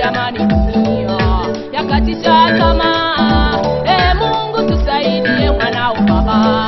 jamani, dunia yakatisha tamaa. Mungu tusaidie mwanao baba.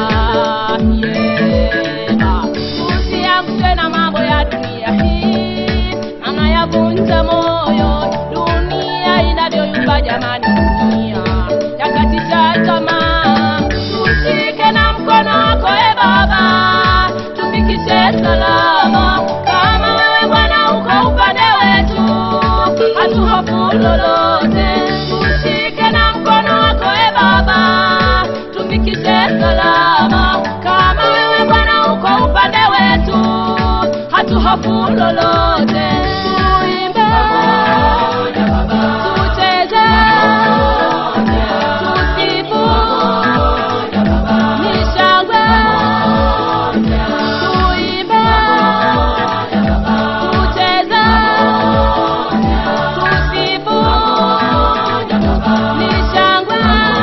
Usianguswe na mambo ya dunia hii, anayavunja moyo. Dunia inavyoyumba jamani, dunia yakatisha tamaa. Tushike na mkono wako baba, tufikishe salama. Kama wewe Bwana uko upande wetu, hatuhofu lolote. Tushike na mkono wako baba, tufikishe salama. Kama wewe Bwana uko upande wetu, hatuhofu lolote. Tuimbe pamoja baba, tucheze tusifu pamoja baba, nishangwe tuimbe pamoja baba, tucheze tusifu pamoja baba, nishangwe.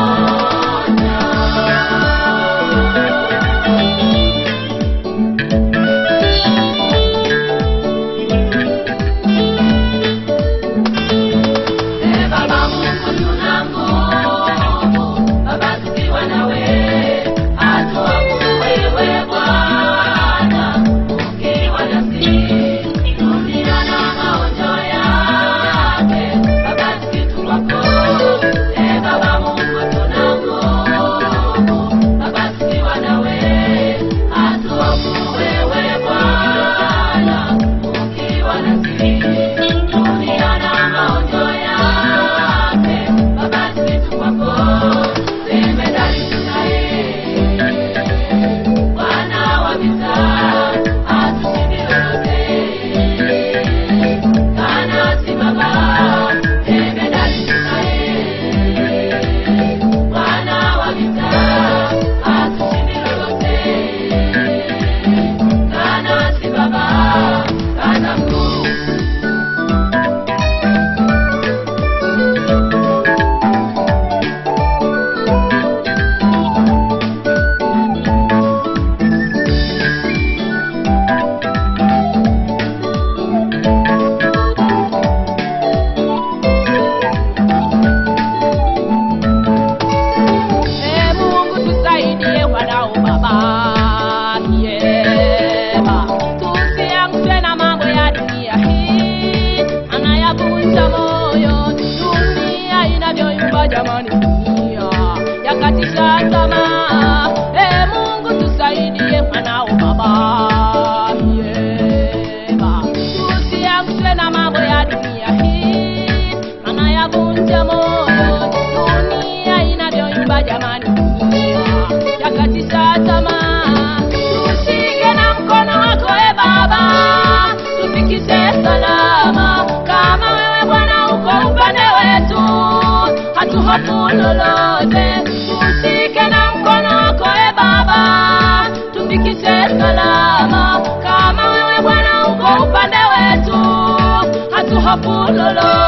Jamani, dunia yakatisha tamaa. Mungu tusaidie mwanao baba. Tusianguswe na mambo ya dunia hii, anayavunja moyo. Dunia inavyoyumba jamani, dunia yakatisha tamaa. Tushike na mkono wako baba, tufikishe salama. Kama wewe Bwana uko upande wetu, hatuhofu lolote. Tushike na mkono wako baba, tufikishe salama. Kama wewe Bwana uko upande wetu, hatuhofu lolote.